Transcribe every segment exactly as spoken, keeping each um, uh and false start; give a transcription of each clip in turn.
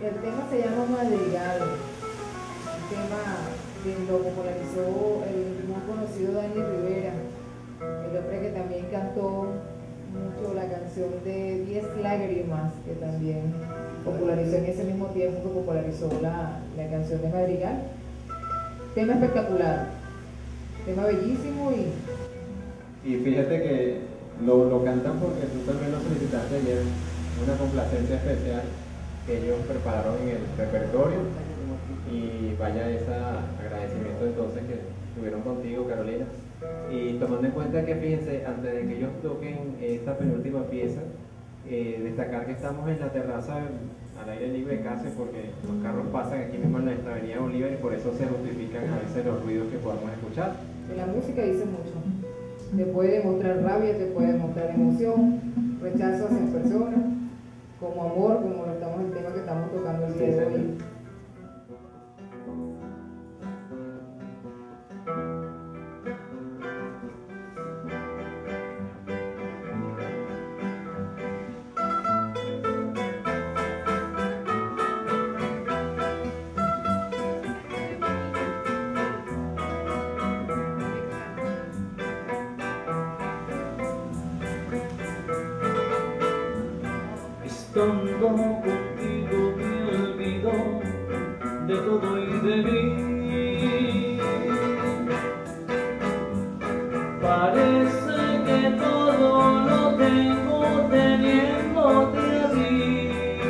El tema se llama Madrigal, un tema que lo popularizó el muy conocido Dani Rivera, el hombre que también cantó mucho la canción de Diez Lágrimas, que también popularizó en ese mismo tiempo que popularizó la, la canción de Madrigal. Tema espectacular, tema bellísimo y... Y fíjate que lo, lo cantan porque tú también lo solicitaste ayer, una complacencia especial que ellos prepararon en el repertorio, y vaya ese agradecimiento entonces que tuvieron contigo, Carolina. Y tomando en cuenta que, fíjense, antes de que ellos toquen esta penúltima pieza, eh, destacar que estamos en la terraza al aire libre casi, porque los carros pasan aquí mismo en nuestra avenida Bolívar y por eso se justifican a veces los ruidos que podamos escuchar. Que la música dice mucho, te puede demostrar rabia, te puede demostrar emoción, rechazo hacia personas, como amor, como lo estamos, el tema que estamos tocando el día de hoy. Estando contigo me olvido de todo y de mí. Parece que todo lo tengo teniéndote a ti,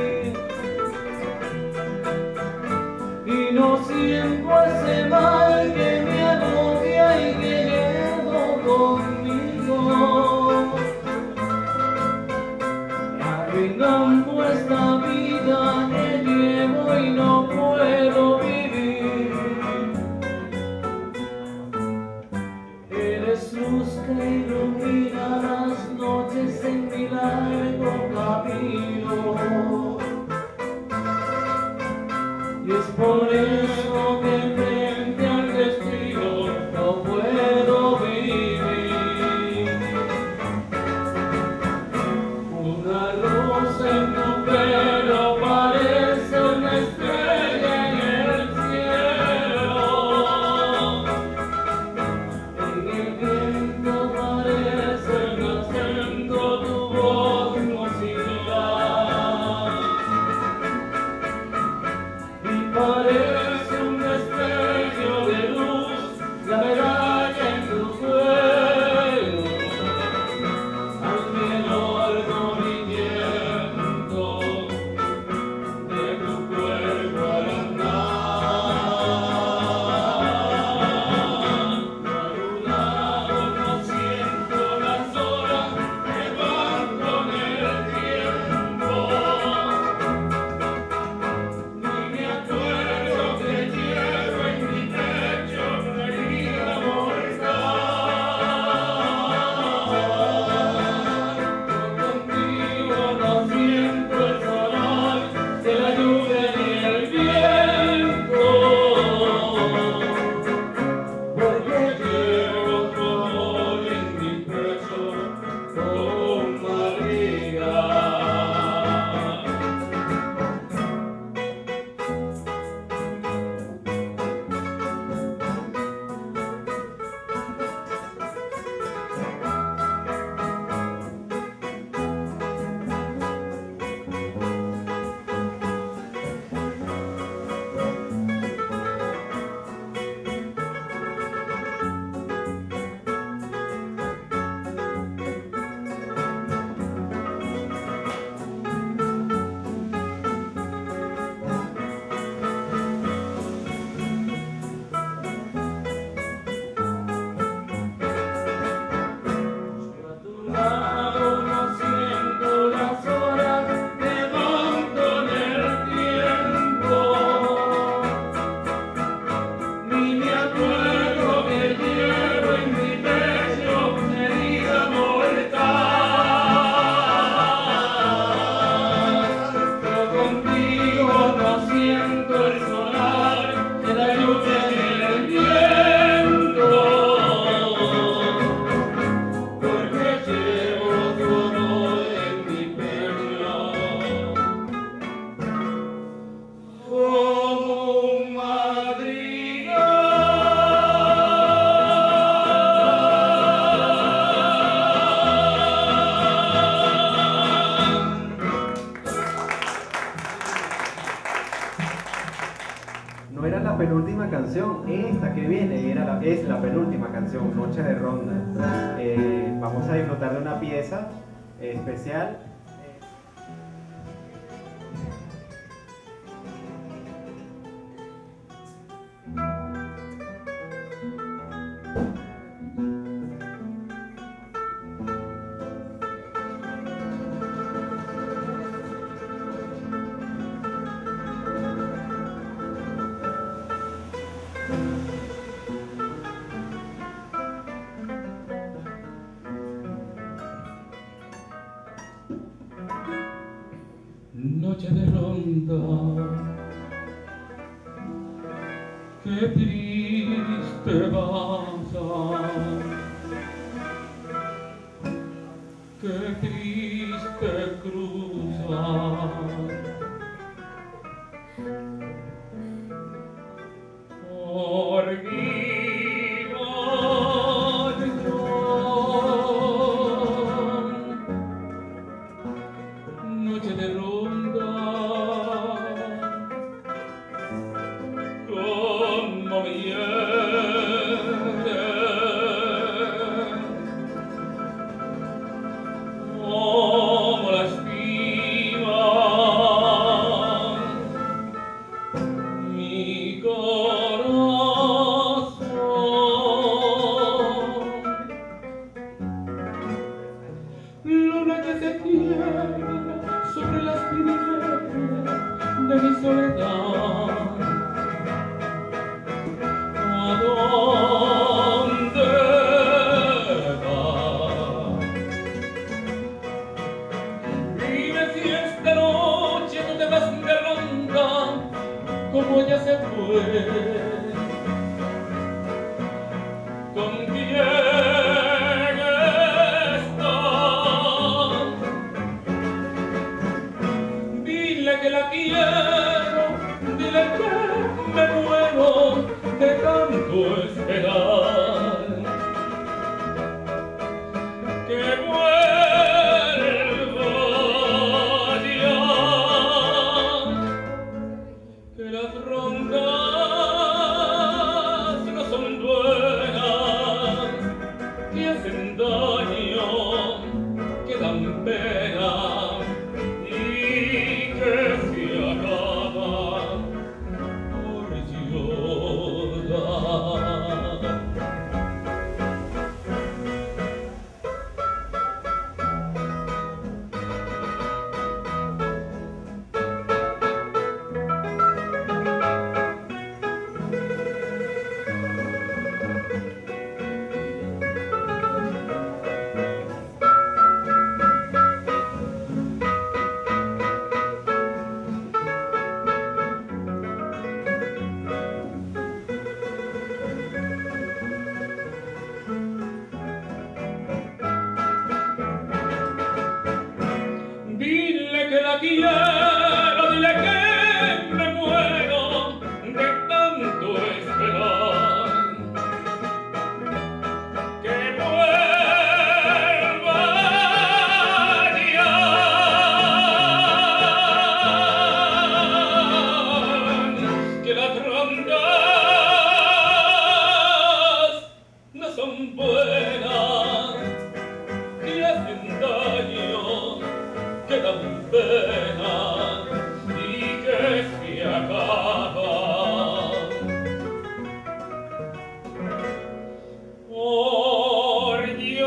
y no siento ese mal que me agobia y que llevo conmigo, arruinando esta vida que llevo y no puedo vivir. Eres luz que ilumina las noches en mi largo camino, y es por eso que frente al destino no puedo vivir. Una rosa en tu pelo parece una estrella en el cielo, en el viento es la penúltima canción, Noche de Ronda. Eh, vamos a disfrutar de una pieza eh, especial. Noche de ronda, qué triste baza, qué triste cruzar, por mi corazón. Noche de ronda, como me hiere, como la espina, mi corazón. Luna que se quiebra sobre las piedras de mi soledad. ¿A dónde vas? Dime si esta noche tú te vas de ronda como ella se fue. ¿Con quién está? Dile que la quiero, dile que me muero de tanto esperar. Que vuelva ya, que las rondas no son buenas, que hacen daño, que dan pena y que se acaban por llorar. Dile que la quiero, dile que me muero de tanto esperar. Que vuelva ya, que las rondas no son buenas, que hacen daño, que dan pena y que se acaban por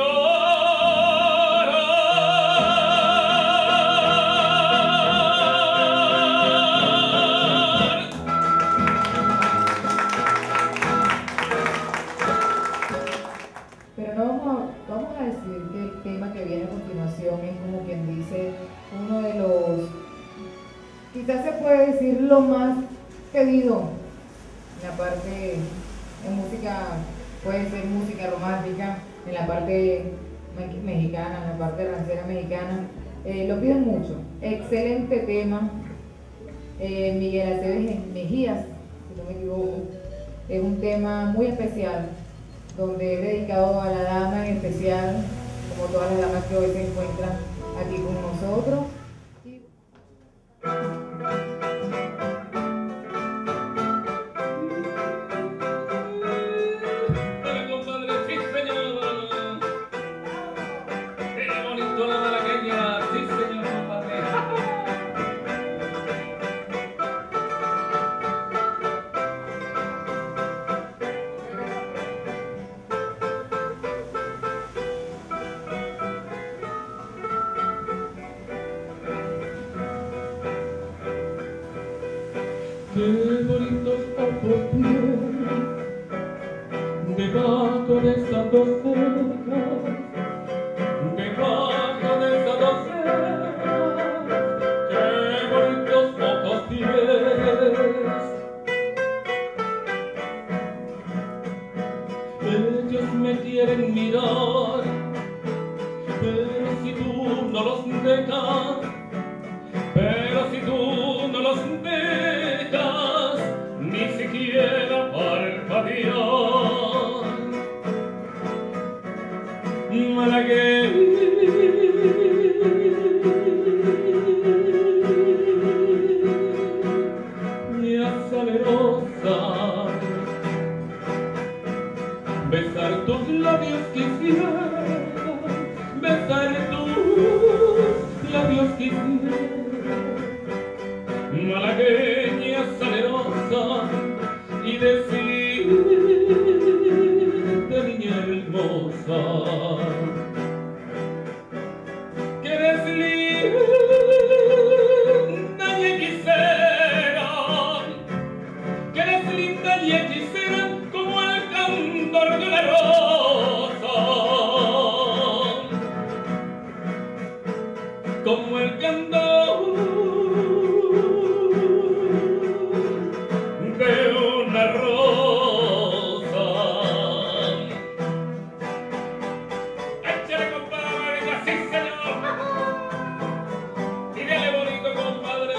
llorar. Pero no vamos a, vamos a decir que el tema que viene a continuación es como quien dice uno de los, quizás se puede decir lo más pedido en la parte de música, puede ser música romántica, en la parte me- mexicana, en la parte ranchera mexicana, eh, lo piden mucho. Excelente tema, eh, Miguel Aceves Mejías, si no me equivoco, es un tema muy especial, donde he dedicado a la dama en especial, como todas las damas que hoy se encuentran aquí con nosotros. Y... Qué bonitos ojos tienes debajo de esas dos cejas, debajo de esas dos cejas. Qué bonitos ojos tienes. Ellos me quieren mirar, pero si tú no los dejas, pero si tú no los dejas, ni siquiera parpadear. Malagueña salerosa, besar tus labios quisiera, besar tus labios quisiera. Malagueña salerosa, y decirte, niña hermosa, que eres linda y hechicera, que eres linda y hechicera como el candor de una rosa, como el candor de una rosa. Échale, compadre, venga, sí, señor. Tírale bonito, compadre.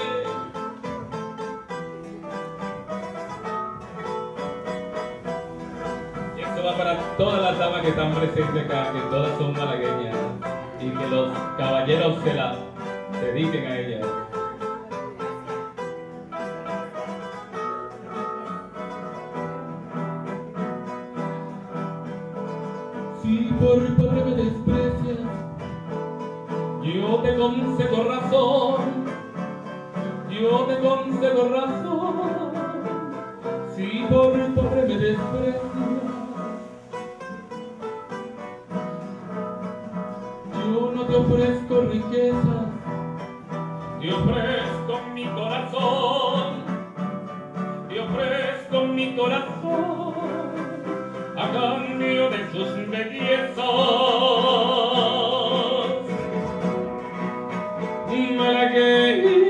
Y esto va para todas las damas que están presentes acá, que todas son malagueñas, y que los caballeros se la dediquen a ellas. Si por pobre me desprecias, yo te concedo razón, yo te concedo razón. Si por pobre me desprecias, yo no te ofrezco riquezas, te ofrezco mi corazón, te ofrezco mi corazón a cambio de sus bellezas. Malagueña,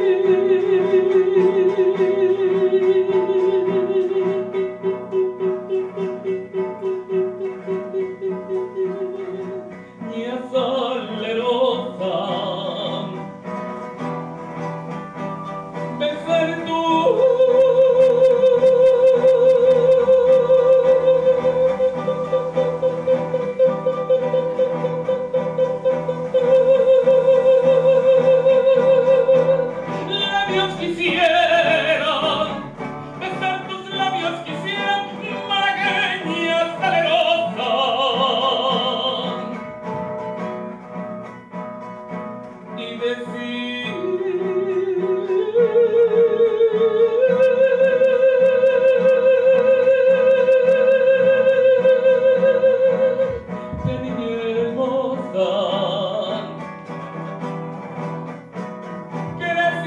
salerosa, besar tu labios quisiera, besar tus labios quisiera, malagueña salerosa, y decir de niña hermosa, que eres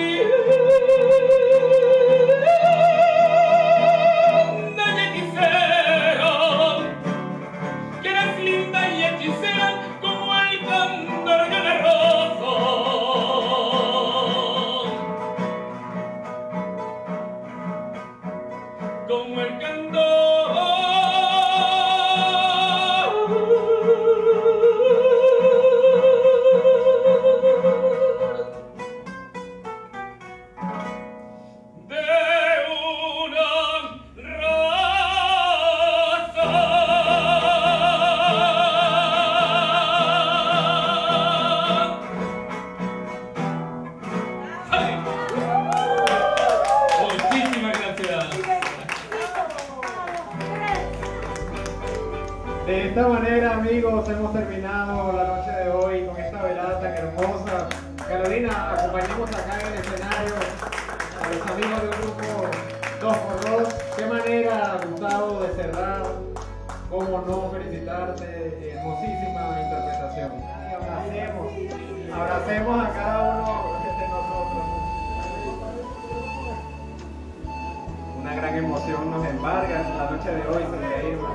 linda y hechicera, que eres linda y hechicera como el candor de una rosa, como el candor de una rosa. ¡Ay! Muchísimas gracias. De esta manera, amigos, hemos terminado la noche de hoy con esta velada tan hermosa. Carolina, acompañamos acá en el escenario a los amigos del grupo dos por dos. Qué manera, Gustavo, de cerrar. Cómo no felicitarte. Hermosísima interpretación. Y abracemos, abracemos a cada uno de nosotros. una gran emoción nos embarga la noche de hoy, Silvia Irma.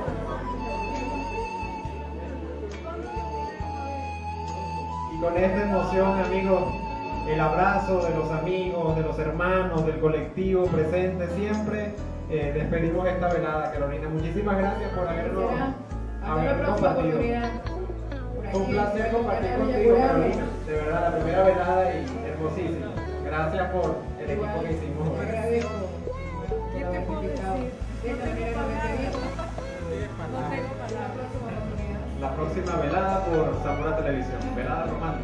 Y con esta emoción, amigos, el abrazo de los amigos, de los hermanos, del colectivo presente siempre, eh, despedimos esta velada. Carolina, muchísimas gracias por habernos, habernos compartido. Fue un placer compartir contigo, Carolina. De verdad, la primera velada y hermosísima. Gracias por el equipo que hicimos hoy. Te agradezco por haber invitado. De esta manera no me quedo. No tengo palabras. La próxima velada por Zamora Televisión, velada romántica.